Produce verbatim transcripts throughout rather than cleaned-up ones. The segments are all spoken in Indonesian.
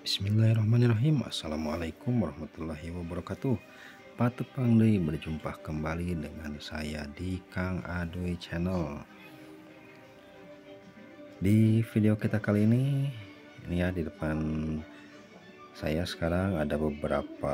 Bismillahirrahmanirrahim. Assalamualaikum warahmatullahi wabarakatuh. Patut Pangdei berjumpa kembali dengan saya di Kang Adoy Channel. Di video kita kali ini, ini ya di depan saya sekarang ada beberapa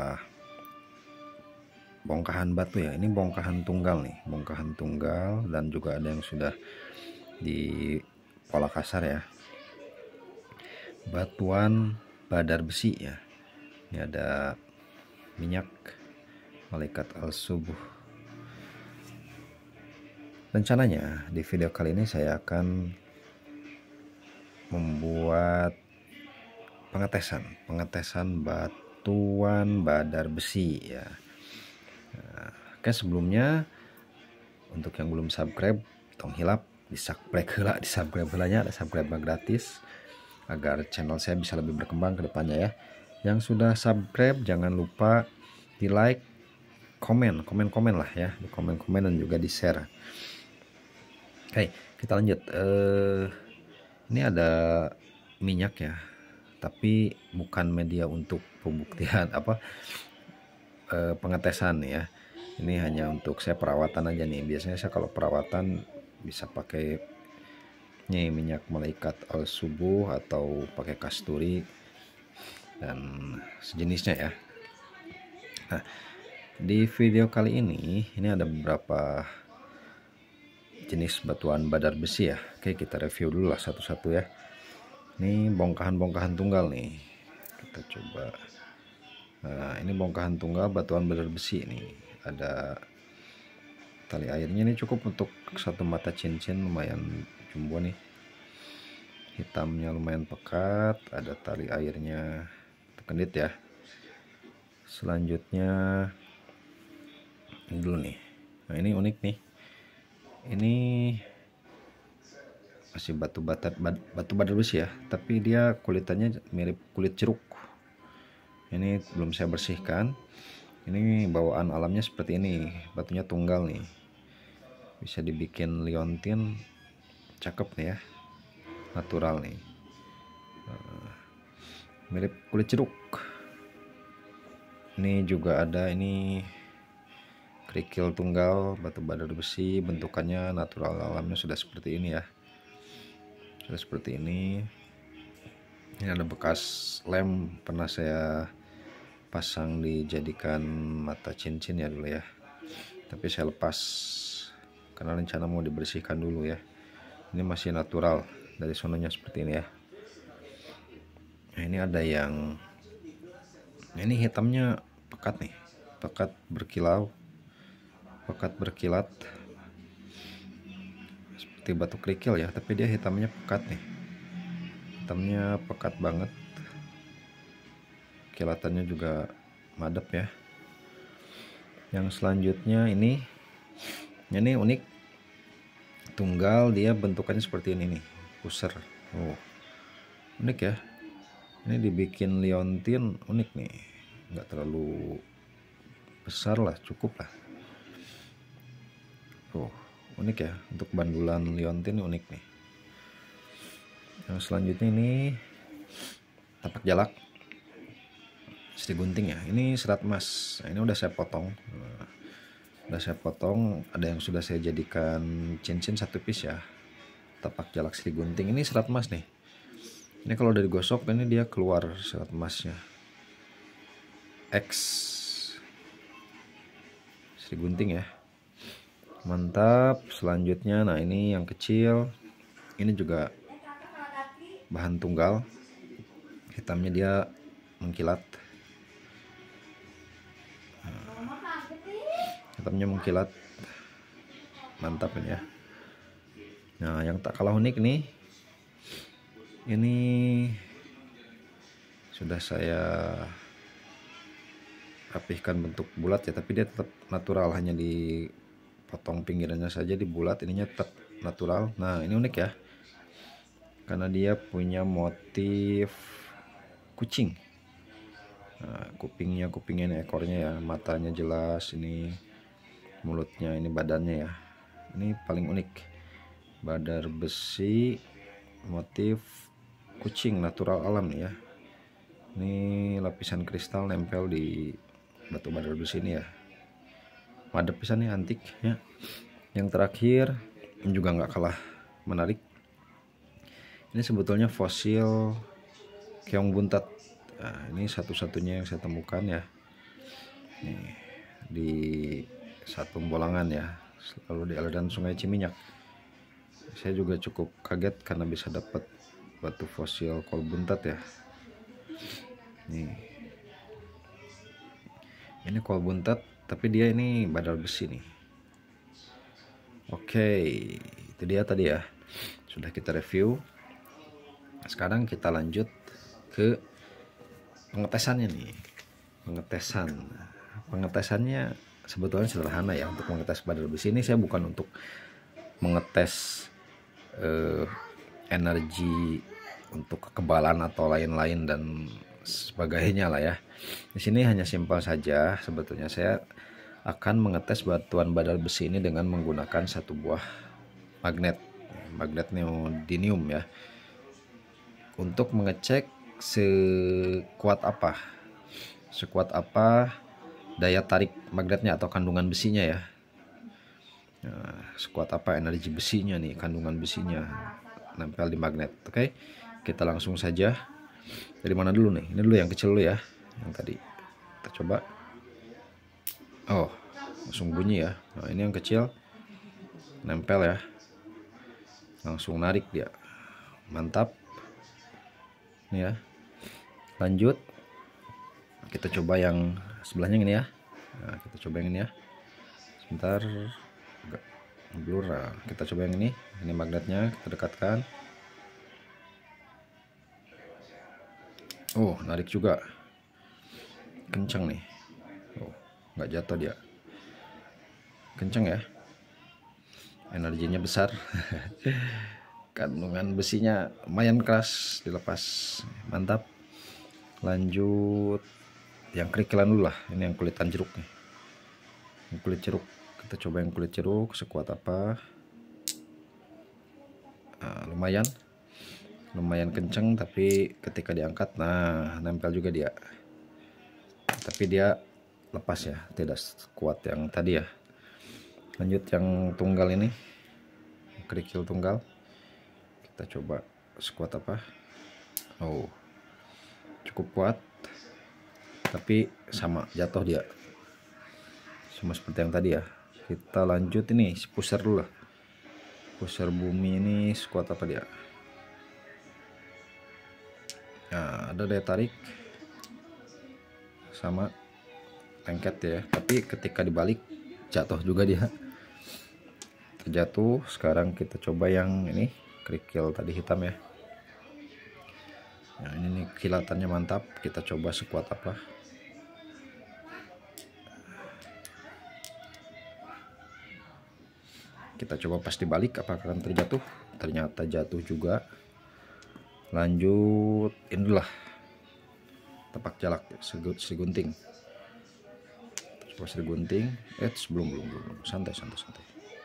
bongkahan batu ya. Ini bongkahan tunggal nih, bongkahan tunggal dan juga ada yang sudah di pola kasar ya. Batuan badar besi ya. Ini ada minyak malaikat al-subuh. Rencananya di video kali ini saya akan membuat pengetesan pengetesan batuan badar besi ya. Nah, oke, sebelumnya untuk yang belum subscribe tong hilap di subscribe heula, di subscribe heulanya, ada subscribe gratis agar channel saya bisa lebih berkembang ke depannya ya. Yang sudah subscribe jangan lupa di like, komen, komen-komen lah ya, di komen-komen dan juga di share. Oke, kita lanjut. Uh, ini ada minyak ya, tapi bukan media untuk pembuktian apa uh, pengetesan ya. Ini hanya untuk saya perawatan aja nih. Biasanya saya kalau perawatan bisa pakai nih minyak malaikat al-subuh atau pakai kasturi dan sejenisnya ya. Nah, di video kali ini ini ada beberapa jenis batuan badar besi ya. Oke, kita review dulu lah satu-satu ya. Ini bongkahan-bongkahan tunggal nih, kita coba. Nah, ini bongkahan tunggal batuan badar besi nih. Ada tali airnya, ini cukup untuk satu mata cincin, lumayan jumbo nih. Hitamnya lumayan pekat, ada tali airnya kendit ya. Selanjutnya ini dulu nih. Nah, ini unik nih. Ini masih batu bata batu badar besi ya, tapi dia kulitannya mirip kulit jeruk. Ini belum saya bersihkan. Ini bawaan alamnya seperti ini, batunya tunggal nih. Bisa dibikin liontin, cakep nih ya, natural nih. Uh, mirip kulit jeruk. Ini juga ada ini kerikil tunggal batu badar besi, bentukannya natural alamnya sudah seperti ini ya. Sudah seperti ini. Ini ada bekas lem, pernah saya pasang dijadikan mata cincin ya dulu ya. Tapi saya lepas karena rencana mau dibersihkan dulu ya. Ini masih natural dari sononya seperti ini ya. Nah, ini ada yang nah, ini hitamnya pekat nih, pekat berkilau, pekat berkilat seperti batu kerikil ya, tapi dia hitamnya pekat nih, hitamnya pekat banget, kilatannya juga madep ya. Yang selanjutnya ini ini unik, tunggal, dia bentukannya seperti ini nih, pusar. Oh, unik ya. Ini dibikin liontin, unik nih, nggak terlalu besar lah, cukup lah. Oh, unik ya, untuk bandulan liontin unik nih. Yang selanjutnya ini tapak jalak Sri Gunting ya. Ini serat emas. Nah, ini udah saya potong. Nah, udah saya potong. Ada yang sudah saya jadikan cincin satu piece ya. Tapak jalak Sri Gunting. Ini serat emas nih. Ini kalau udah digosok ini dia keluar serat emasnya. X Sri Gunting ya. Mantap. Selanjutnya, nah ini yang kecil. Ini juga bahan tunggal. Hitamnya dia mengkilat. Hitamnya mengkilat, mantap ini ya. Nah, yang tak kalah unik nih, ini sudah saya rapihkan bentuk bulat ya, tapi dia tetap natural, hanya dipotong pinggirannya saja dibulat, ininya tetap natural. Nah, ini unik ya, karena dia punya motif kucing. Nah, kupingnya kupingnya ini, ekornya ya, matanya jelas, ini mulutnya, ini badannya ya. Ini paling unik, badar besi motif kucing natural alam nih ya. Ini lapisan kristal nempel di batu badar besi ini ya. Madep pisan nih, antik ya. Yang terakhir ini juga nggak kalah menarik. Ini sebetulnya fosil keong buntat. Nah, ini satu-satunya yang saya temukan ya. Nih, di satu Bolangan ya, lalu di aliran Sungai Ciminyak. Saya juga cukup kaget karena bisa dapat batu fosil kol buntat ya. Nih, ini kol buntat, tapi dia ini badal besi nih. Oke, itu dia tadi ya, sudah kita review. Sekarang kita lanjut ke pengetesannya nih. Pengetesan, pengetesannya sebetulnya sederhana ya. Untuk mengetes badal besi ini saya bukan untuk mengetes eh, energi untuk kekebalan atau lain-lain dan sebagainya lah ya. Di sini hanya simpel saja, sebetulnya saya akan mengetes batuan badal besi ini dengan menggunakan satu buah magnet, magnet neodymium ya, untuk mengecek sekuat apa, sekuat apa daya tarik magnetnya atau kandungan besinya ya. Nah, sekuat apa energi besinya nih, kandungan besinya nempel di magnet. Oke, kita langsung saja. Dari mana dulu nih? Ini dulu yang kecil dulu ya, yang tadi kita coba. Oh, langsung bunyi ya. Nah, ini yang kecil nempel ya, langsung narik dia, mantap. Ini ya, lanjut kita coba yang sebelahnya ini ya. Nah, kita coba yang ini ya, sebentar, agak blur. Nah, kita coba yang ini. Ini magnetnya kita dekatkan. Oh, narik juga, kenceng nih. Oh, nggak jatuh dia, kenceng ya, energinya besar. Kandungan besinya lumayan keras dilepas, mantap. Lanjut yang kerikilan dulu lah. Ini yang kulitan jeruk nih, yang kulit jeruk. Kita coba yang kulit jeruk sekuat apa. Nah, lumayan lumayan kenceng, tapi ketika diangkat, nah nempel juga dia, tapi dia lepas ya, tidak kuat yang tadi ya. Lanjut yang tunggal ini, kerikil tunggal, kita coba sekuat apa. Oh, cukup kuat, tapi sama jatuh dia, sama seperti yang tadi ya. Kita lanjut ini pusar dulu lah, pusar bumi ini sekuat apa dia. Nah, ada daya tarik sama lengket ya, tapi ketika dibalik jatuh juga dia, terjatuh. Sekarang kita coba yang ini, kerikil tadi hitam ya. Nah, ini nih kilatannya mantap. Kita coba sekuat apa. Kita coba pas dibalik apakah akan terjatuh. Ternyata jatuh juga. Lanjut inilah tepak jalak segunting. Coba segunting. Eh sebelum belum belum santai santai santai.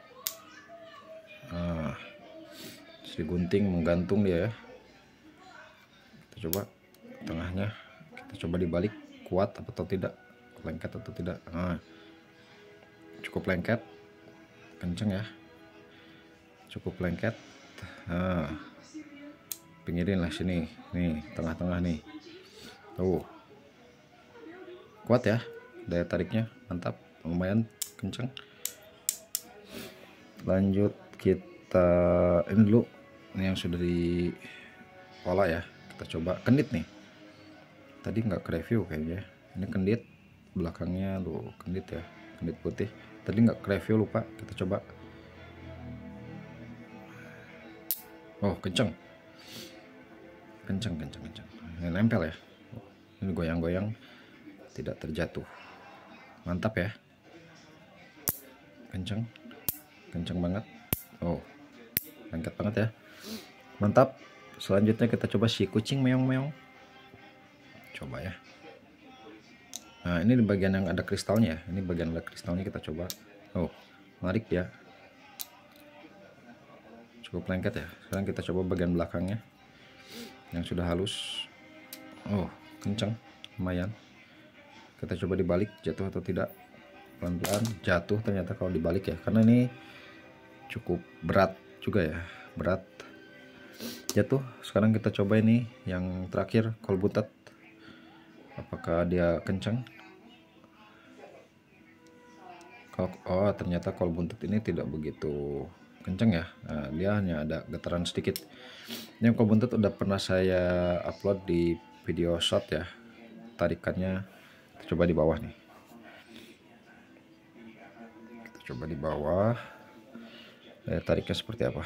Nah, segunting menggantung dia ya. Kita coba tengahnya, kita coba dibalik kuat atau tidak, lengket atau tidak. Nah, cukup lengket, kenceng ya, cukup lengket. Nah, pinggirin lah sini, nih tengah-tengah nih, tuh kuat ya, daya tariknya mantap, lumayan kenceng. Lanjut kita ini dulu, ini yang sudah di pola ya, kita coba kendit nih. Tadi nggak ke review kayaknya, ini kendit belakangnya tuh, kendit ya, kendit putih. Tadi nggak ke review, lupa. Kita coba. Oh, kenceng. Kenceng, kenceng, kenceng. Ini nempel ya. Ini goyang-goyang, tidak terjatuh. Mantap ya. Kenceng. Kenceng banget. Oh, lengket banget ya. Mantap. Selanjutnya kita coba si kucing meong-meong. Coba ya. Nah, ini di bagian yang ada kristalnya. Ini bagian ada kristalnya, kita coba. Oh, menarik ya. Cukup lengket ya. Sekarang kita coba bagian belakangnya yang sudah halus. Oh, kencang lumayan. Kita coba dibalik, jatuh atau tidak. Pelan-pelan jatuh ternyata kalau dibalik ya, karena ini cukup berat juga ya, berat jatuh. Sekarang kita coba ini yang terakhir, kol butet, apakah dia kencang. Oh ternyata kol buntut ini tidak begitu kencang ya. Nah, dia hanya ada getaran sedikit. Ini kol buntut udah pernah saya upload di video shot ya, tarikannya. Kita coba di bawah nih, kita coba di bawah, eh, tariknya seperti apa,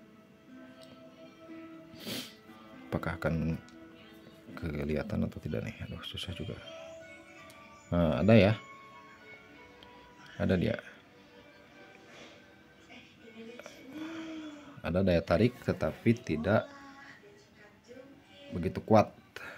apakah akan kelihatan atau tidak nih. Aduh susah juga. Nah, ada ya, ada dia, ada daya tarik tetapi tidak begitu kuat.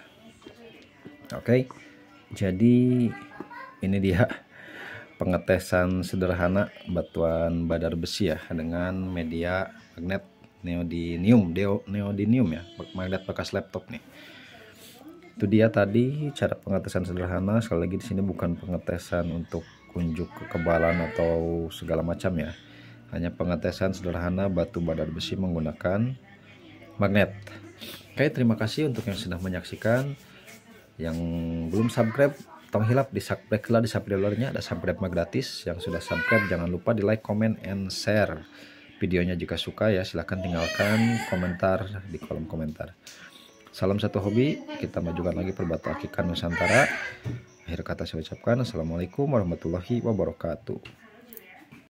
Oke, jadi ini dia pengetesan sederhana batuan badar besi ya dengan media magnet neodymium, neodymium ya, magnet bekas laptop nih. Itu dia tadi cara pengetesan sederhana. Sekali lagi di sini bukan pengetesan untuk unjuk kekebalan atau segala macam ya, hanya pengetesan sederhana batu badar besi menggunakan magnet. Oke, terima kasih untuk yang sudah menyaksikan. Yang belum subscribe, tong hilap di subscribe lah, di subscribe-nya ada subscribe gratis. Yang sudah subscribe jangan lupa di like, comment, and share videonya jika suka ya. Silahkan tinggalkan komentar di kolom komentar. Salam satu hobi, kita majukan lagi perbatasan ikan Nusantara. Akhir kata saya ucapkan assalamualaikum warahmatullahi wabarakatuh.